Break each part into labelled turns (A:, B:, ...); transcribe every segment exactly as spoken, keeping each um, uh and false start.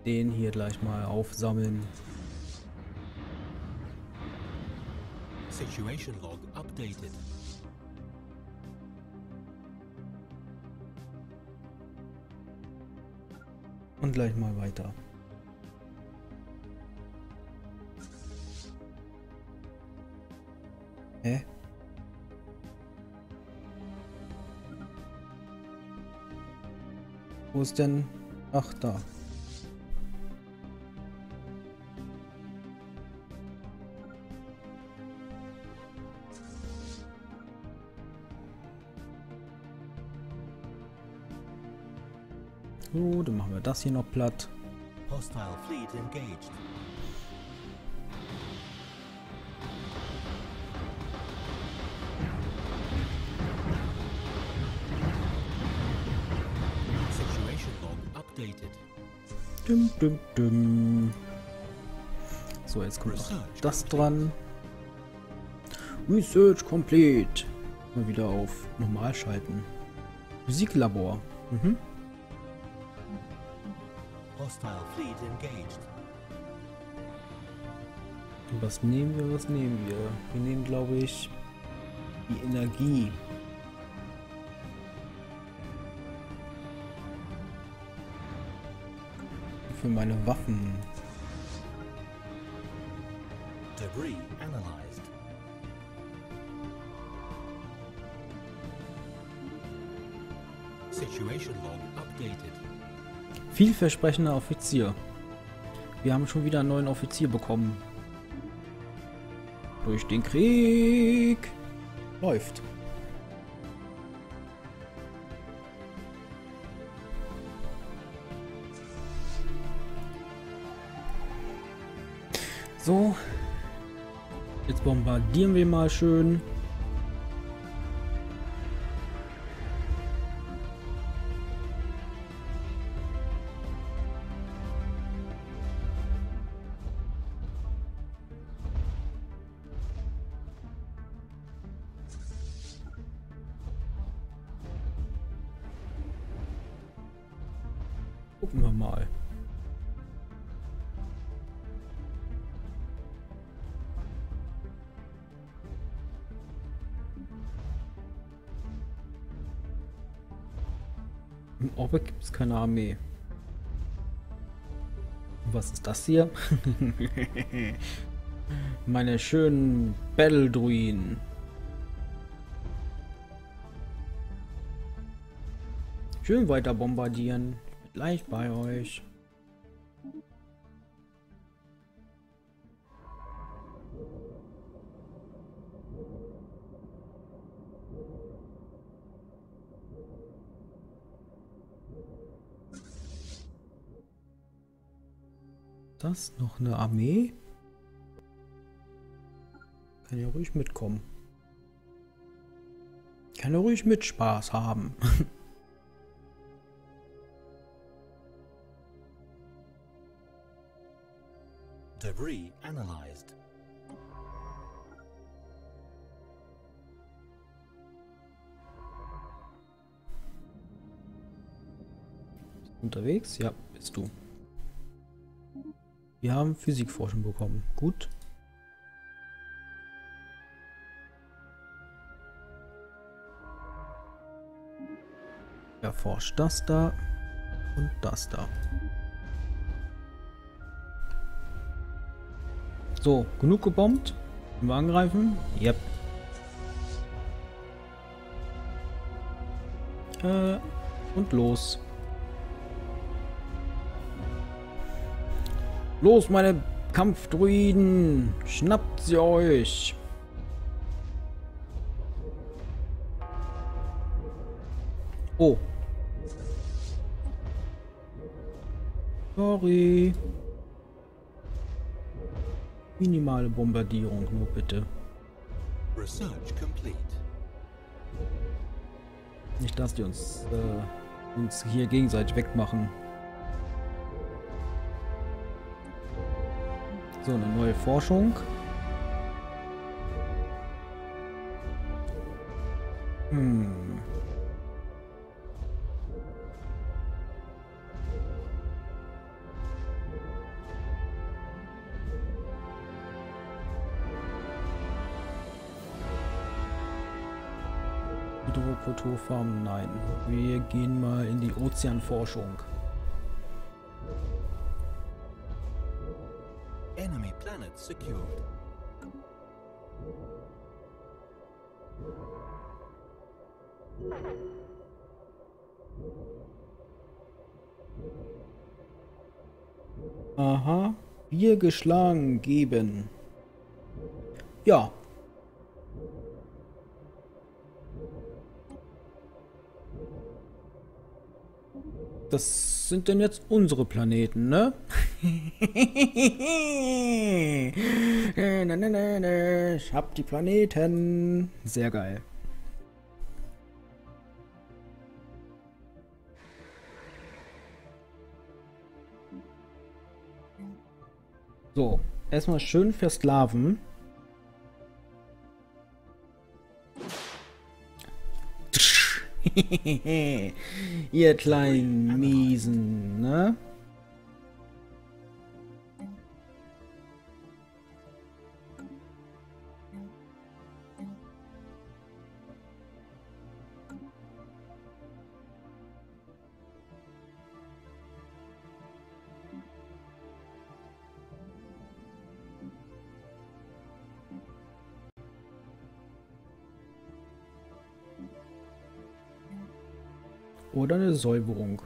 A: den hier gleich mal aufsammeln.
B: Situation log updated.
A: Und gleich mal weiter. Hä? Wo ist denn? Ach, da. So, dann machen wir das hier noch platt.
B: Hostile fleet engaged. Situation log updated.
A: Dum, dum, dum. So, jetzt kommt noch das dran. Research complete. Mal wieder auf normal schalten. Musiklabor. Mhm.
B: Hostile fleet engaged.
A: Was nehmen wir, was nehmen wir? Wir nehmen, glaube ich, die Energie. Für meine Waffen.
B: Debris analyzed. Situation log updated.
A: Vielversprechender Offizier. Wir haben schon wieder einen neuen Offizier bekommen. Durch den Krieg. Läuft. So. Jetzt bombardieren wir mal schön. Gucken wir mal. Im Orbit gibt es keine Armee. Was ist das hier? Meine schönen Battle-Druiden. Schön weiter bombardieren. Gleich bei euch. Das noch eine Armee? Kann ja ruhig mitkommen. Kann ja ruhig mit Spaß haben.
B: Debris analyzed.
A: Unterwegs? Ja, bist du. Wir haben Physikforschung bekommen. Gut. Erforscht das da und das da. So, genug gebombt. Können wir angreifen? Yep. Äh, und los. Los, meine Kampfdruiden! Schnappt sie euch! Oh. Sorry. Minimale Bombardierung, nur bitte.
B: Research complete.
A: Nicht, dass die uns, äh, uns hier gegenseitig wegmachen. So, eine neue Forschung. Hm. Monokulturfarm? Nein. Wir gehen mal in die Ozeanforschung.
B: Enemy planet secured.
A: Aha. Bier geschlagen geben. Ja. Das sind denn jetzt unsere Planeten, ne? Ich hab die Planeten. Sehr geil. So, erstmal schön versklaven. Ihr kleinen Miesen, ne? Oder eine Säuberung.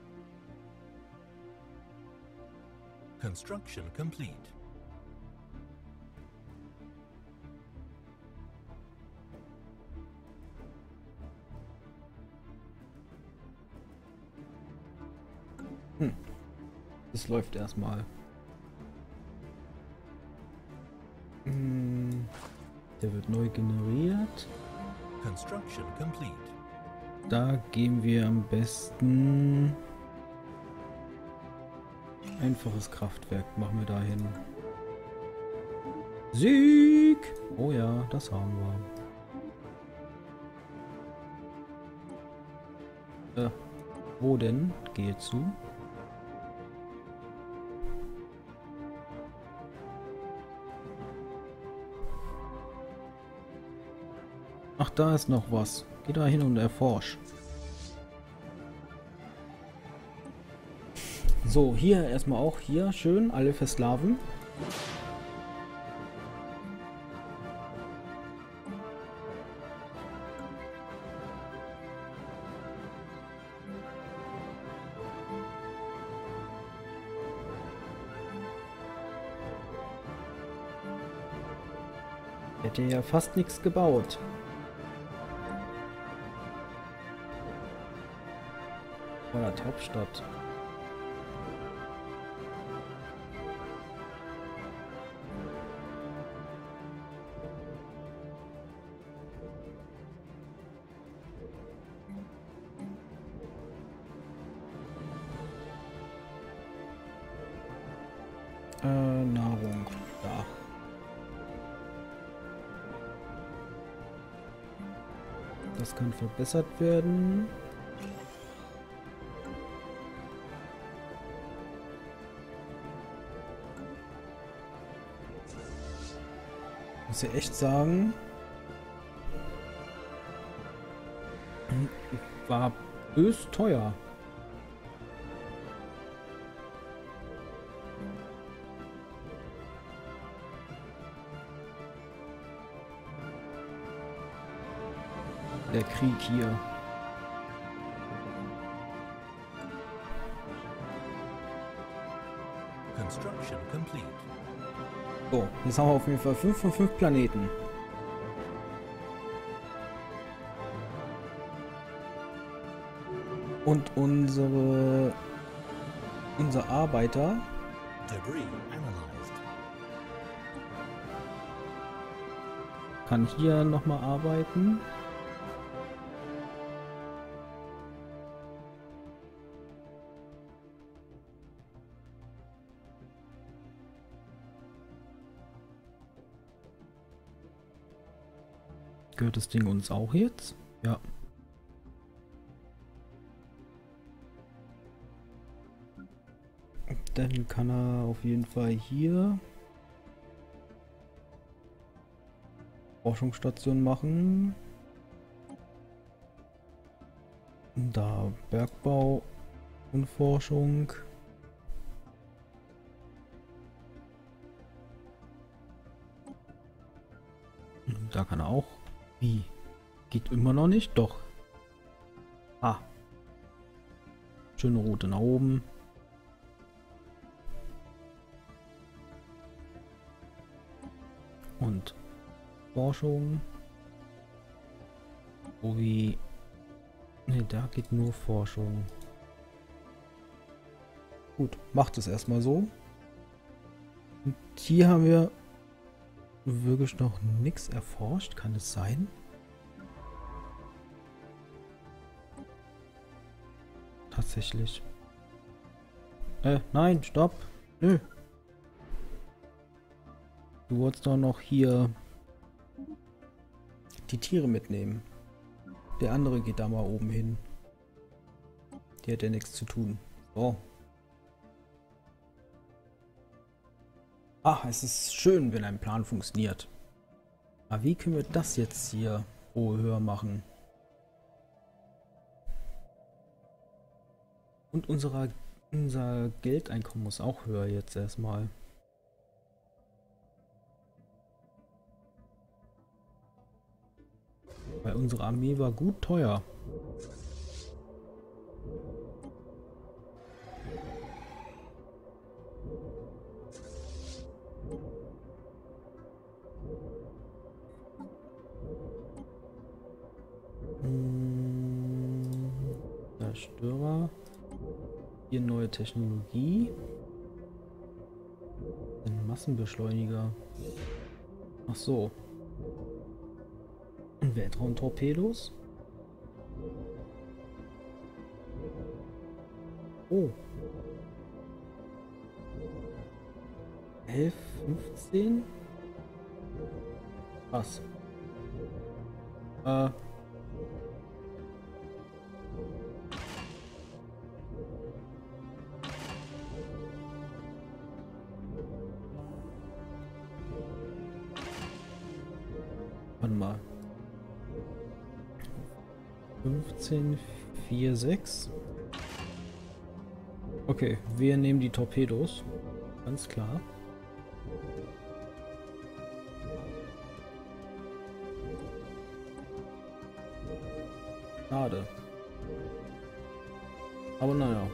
B: Construction complete.
A: Hm. Das läuft erstmal. Hm. Der wird neu generiert.
B: Construction complete.
A: Da gehen wir am besten einfaches Kraftwerk, machen wir dahin. Sieg! Oh ja, das haben wir. Äh, wo denn? Gehe zu. Ach, da ist noch was. Geh da hin und erforsch. So, hier erstmal auch hier schön alle versklaven. Hätte ja fast nichts gebaut. Oder Hauptstadt. Äh, Nahrung. Da. Das kann verbessert werden. Muss ich echt sagen, war bös teuer. Der Krieg hier.
B: Construction complete.
A: So, jetzt haben wir auf jeden Fall fünf von fünf Planeten. Und unsere unser Arbeiter
B: Debris analyzed.
A: kann hier nochmal arbeiten. Gehört das Ding uns auch jetzt? Ja. Dann kann er auf jeden Fall hier Forschungsstation machen. Da Bergbau und Forschung. Da kann er auch. Wie? Geht immer noch nicht? Doch. Ah. Schöne Route nach oben. Und Forschung. Oh wie. Ne, da geht nur Forschung. Gut, macht es erstmal so. Und hier haben wir wirklich noch nichts erforscht. Kann es sein? Tatsächlich. Äh, nein, stopp. Nö. Du wolltest doch noch hier die Tiere mitnehmen. Der andere geht da mal oben hin. Der hat ja nichts zu tun. So. Ach, es ist schön, wenn ein Plan funktioniert. Aber wie können wir das jetzt hier oh, höher machen? Und unsere, unser Geldeinkommen muss auch höher jetzt erstmal. Weil unsere Armee war gut teuer. Hm, Zerstörer. Hier neue Technologie. Ein Massenbeschleuniger. Ach so. Weltraumtorpedos? Oh. elf, fünfzehn? Was? Äh. Warte mal. fünfzehn, vier, sechs. Okay, wir nehmen die Torpedos. Ganz klar. Schade. Aber naja.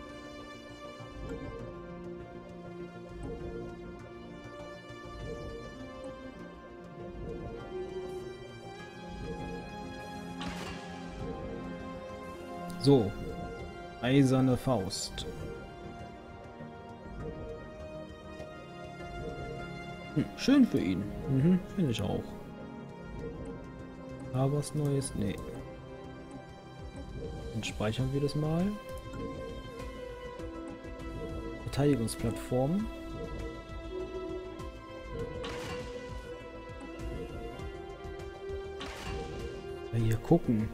A: So, eiserne Faust. Hm, schön für ihn. Mhm, finde ich auch. Aber was Neues? Nee. Dann speichern wir das mal. Verteidigungsplattform. Ja, hier gucken.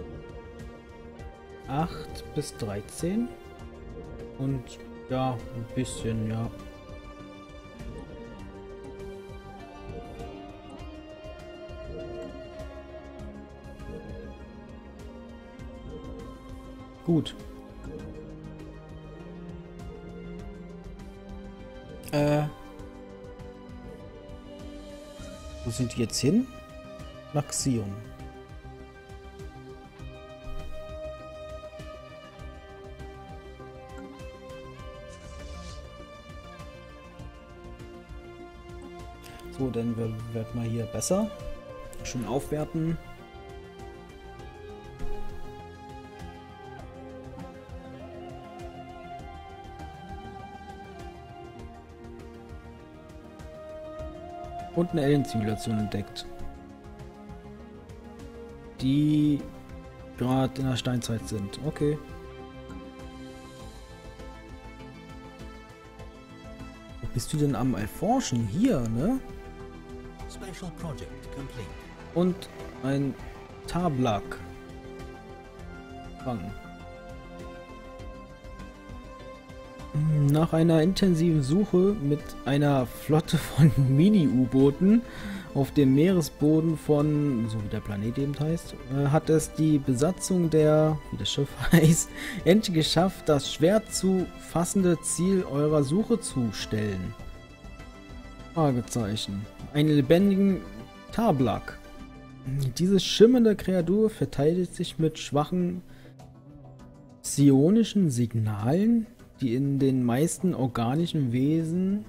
A: acht bis dreizehn und ja, ein bisschen, ja. Gut. Äh. Wo sind die jetzt hin? Nach Xion. So, dann wird, wird mal hier besser. Schön aufwerten. Und eine Alien-Zivilisation entdeckt. Die gerade in der Steinzeit sind. Okay. Wo bist du denn am Erforschen? Hier, ne?
B: Special project complete.
A: Und ein Tablak fangen. Nach einer intensiven Suche mit einer Flotte von Mini-U-Booten auf dem Meeresboden von, so wie der Planet eben heißt, äh, hat es die Besatzung der, wie das Schiff heißt, endlich geschafft, das schwer zu fassende Ziel eurer Suche zu stellen. Fragezeichen. Einen lebendigen Tablak. Diese schimmernde Kreatur verteidigt sich mit schwachen psionischen Signalen, die in den meisten organischen Wesen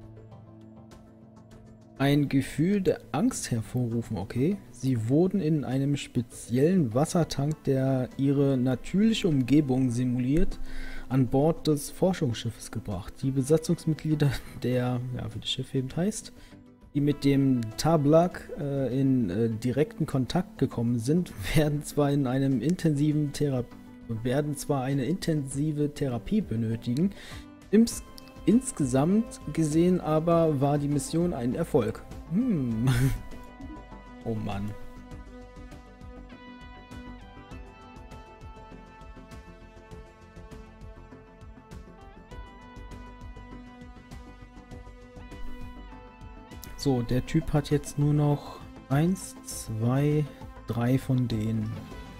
A: ein Gefühl der Angst hervorrufen, okay? Sie wurden in einem speziellen Wassertank, der ihre natürliche Umgebung simuliert, an Bord des Forschungsschiffes gebracht. Die Besatzungsmitglieder der, ja, wie das Schiff eben heißt, die mit dem Tablak äh, in äh, direkten Kontakt gekommen sind, werden zwar in einem intensiven Therapie werden zwar eine intensive Therapie benötigen. Ins insgesamt gesehen aber war die Mission ein Erfolg. Hm. Oh Mann. So, der Typ hat jetzt nur noch eins, zwei, drei von denen.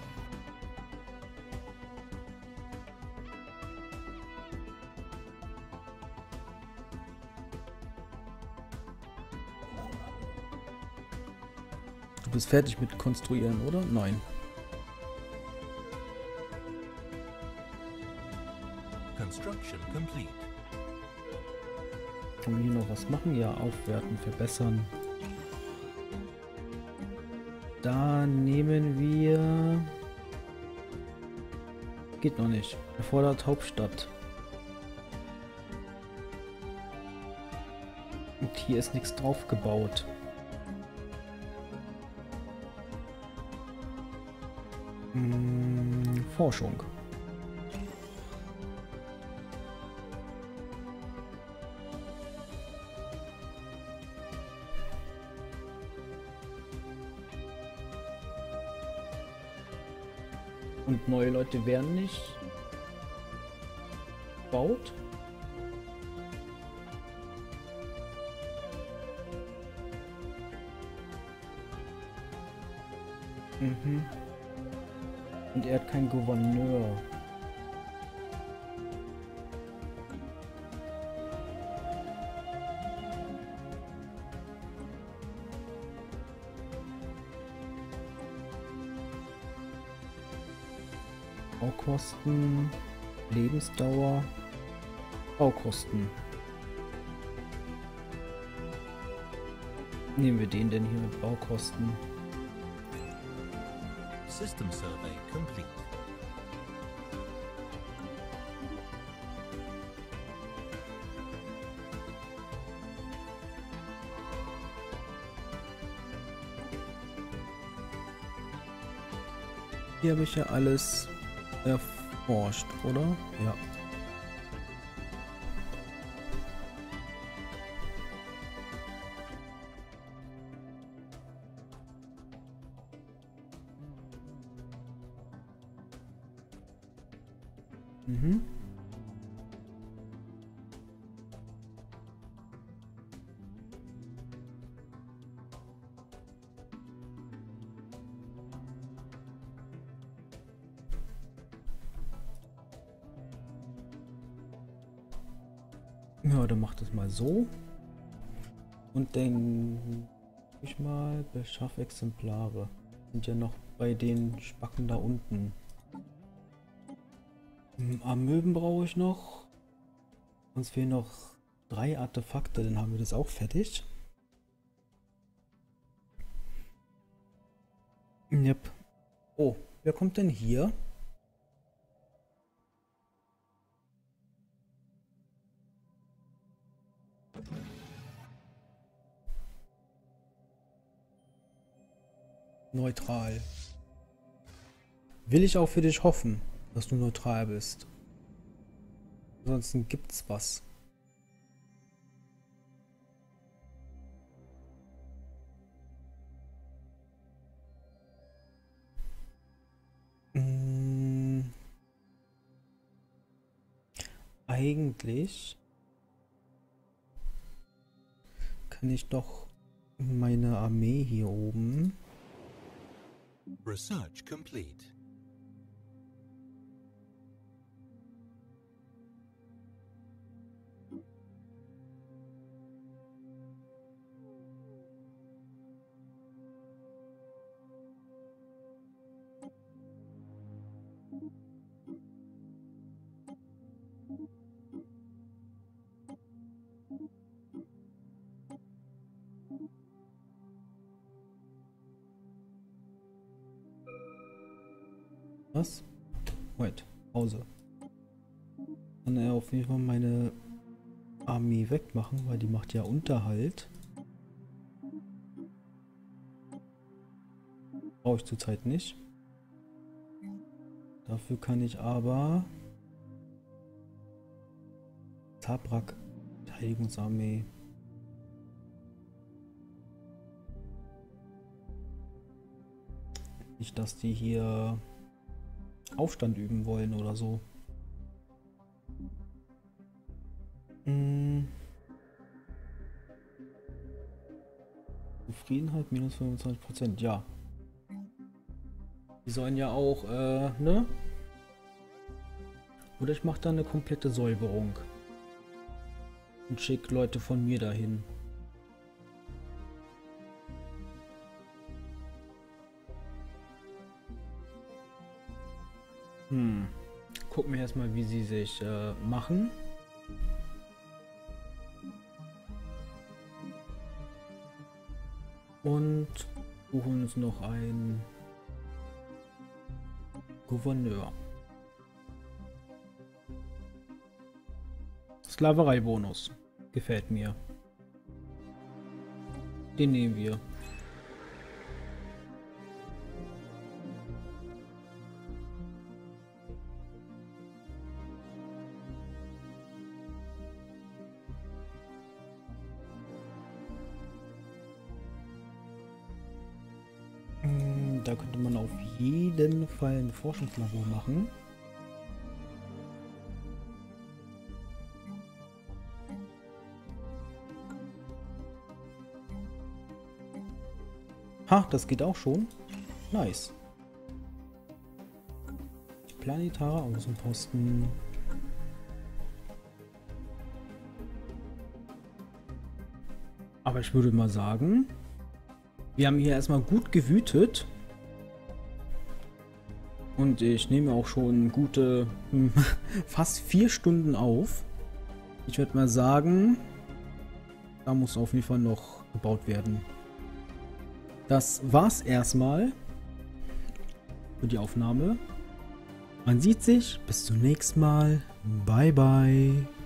A: Du bist fertig mit Konstruieren, oder? Nein.
B: Construction complete.
A: Kann man hier noch was machen? Ja, aufwerten, verbessern. Da nehmen wir... Geht noch nicht. Erfordert Hauptstadt. Und hier ist nichts drauf gebaut. Hm, Forschung. Und neue Leute werden nicht gebaut. Mhm. Und er hat keinen Gouverneur. Baukosten, Lebensdauer, Baukosten. Nehmen wir den denn hier mit Baukosten?
B: System survey complete.
A: Hier habe ich ja alles erforscht, oder? Ja. Mhm. Ja, dann mach das mal so. Und dann ich mal beschaff Exemplare. Sind ja noch bei den Spacken da unten. Hm, Amöben brauche ich noch. Uns fehlen noch drei Artefakte, dann haben wir das auch fertig. Yep. Oh, wer kommt denn hier? Neutral. Will ich auch für dich hoffen, dass du neutral bist. Ansonsten gibt's was. eigentlich kann ich doch meine Armee hier oben.
B: Research complete.
A: Was? Wait, Pause. Kann er auf jeden Fall meine Armee wegmachen, weil die macht ja Unterhalt. Brauche ich zurzeit nicht. Dafür kann ich aber Zabrak, Verteidigungsarmee. Nicht, dass die hier Aufstand üben wollen oder so. Hm. Zufriedenheit minus fünfundzwanzig Prozent, ja. Die sollen ja auch, äh, ne? Oder ich mache da eine komplette Säuberung. Und schick Leute von mir dahin. Hm. Gucken wir erstmal, wie sie sich äh, machen. Und suchen uns noch einen Gouverneur. Sklaverei-Bonus. Gefällt mir. Den nehmen wir. Da könnte man auf jeden Fall ein Forschungslabor machen. Ha, das geht auch schon. Nice. Planetare Außenposten. Aber ich würde mal sagen, wir haben hier erstmal gut gewütet. Und ich nehme auch schon gute hm, fast vier Stunden auf. Ich würde mal sagen, da muss auf jeden Fall noch gebaut werden. Das war's erstmal für die Aufnahme. Man sieht sich. Bis zum nächsten Mal. Bye, bye.